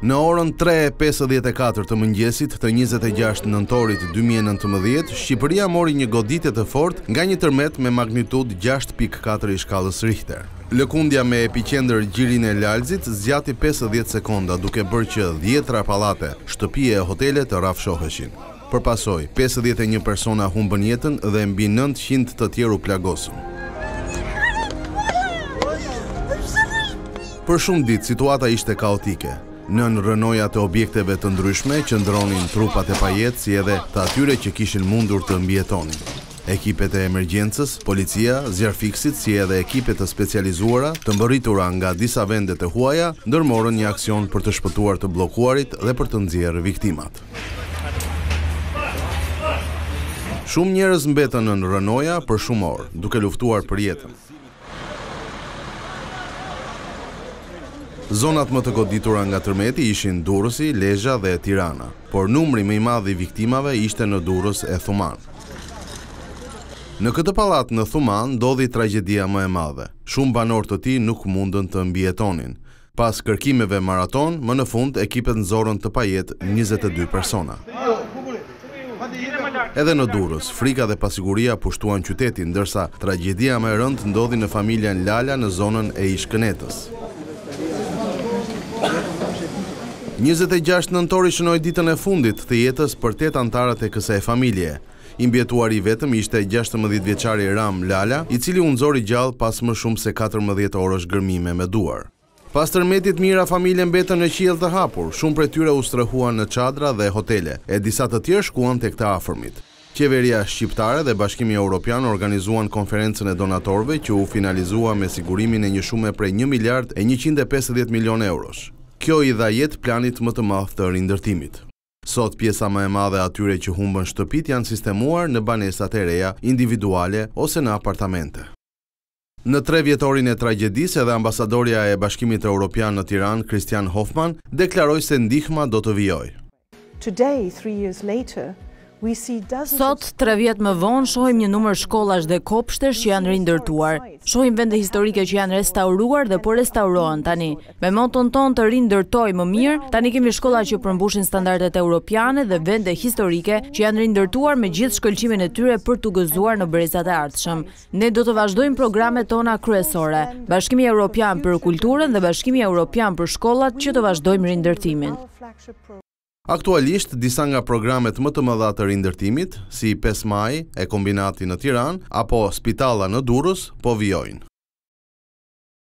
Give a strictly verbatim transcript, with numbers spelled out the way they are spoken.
Në orën tre e pesëdhjetë e katër të mëngjesit të njëzet e gjashtë nëntorit dy mijë e nëntëmbëdhjetë, Shqipëria mori një goditje të fortë nga një tërmet me magnitudë gjashtë pikë katër i shkallës Richter. Lëkundja me epicendër Gjirin e Lalzit zgjati pesëdhjetë sekonda, duke bërë që dhjetra pallate, shtëpi e hotele të rrafshoheshin. Përpasoj, pesëdhjetë e një persona humbën jetën dhe mbi nëntëqind të tjerë u plagosën. Për shumë ditë situata ishte kaotike. Nën rënoja të objekteve të ndryshme qëndronin trupat e pajet si edhe të atyre që kishin mundur të mbjetonin. Ekipet e emergjencës, policia, zjarfiksit si edhe ekipet të specializuara të mbërritura nga disa vende të huaja ndërmorën një aksion për të shpëtuar të bllokuarit dhe për të nxjerrë viktimat. Shumë njerëz mbetën nën rënoja për shumë orë, duke luftuar për jetën. Zonat më të goditura nga tërmeti ishin Durrësi, Lezhë dhe Tirana, por numri më i madh i viktimave ishte në Durrës e Thuman. Në këtë pallat në Thuman ndodhi tragjedia më e madhe. Shumë banorë të tij nuk mundën të mbijetonin. Pas kërkimeve maraton, më në fund ekipet nxorën të pajet njëzet e dy persona. Edhe në Durrës, frika dhe pasiguria pushtuan qytetin, ndërsa tragjedia më e rëndë ndodhi në familjen Lala në zonën e Ishkënetës. njëzet e gjashtë nëntori shënoi ditën e fundit të jetës për tetë antarët e kësaj familje. I mbjetuari vetëm ishte gjashtëmbëdhjetë vjeçari Ram Lala, i cili u nxori gjallë pas më shumë se katërmbëdhjetë orësh gërmime me duar. Pas tërmetit mira familje mbetën në qiell të hapur, shumë prej tyre u strehuan në çadra dhe hotele, e disa të tjerë shkuan tek të afërmit. Qeveria shqiptare dhe Bashkimi Evropian organizuan konferencën e donatorëve që u finalizua me sigurimin e një shume prej një miliard e njëqind e pesëdhjetë milion eurosh. Kjo i dha jetë planit më të madh të rindërtimit. Sot pjesa më e madhe atyre që humbën shtëpit janë sistemuar në banesat e reja, individuale ose në apartamente. Në tre vjetorin e tragjedisë edhe ambasadorja e Bashkimit Evropian në Tiranë, Christian Hofman, deklaroi se ndihma do të vijojë. Today, three years later, we see dozens Sot, tre vjet më vonë, shohim një numër shkollash dhe kopshtesh që janë rindërtuar. Shohim vende historike që janë restauruar dhe po restaurohen tani. Me moton ton të rindërtoj më mirë, tani kemi shkolla që përmbushin standardet europiane dhe vende historike që janë rindërtuar me gjithë shkëlqimin e tyre për të gëzuar në brezat e ardhshëm. Ne do të vazhdojmë programet tona kryesore, Bashkimi Evropian për kulturën dhe Bashkimi Evropian për shkollat që të vazhdojmë rindërtimin. Aktualisht, disa nga programet më të mëdha të rindërtimit, si pesë maj e kombinati në Tiranë apo spitalla në Durrës, po vijojnë.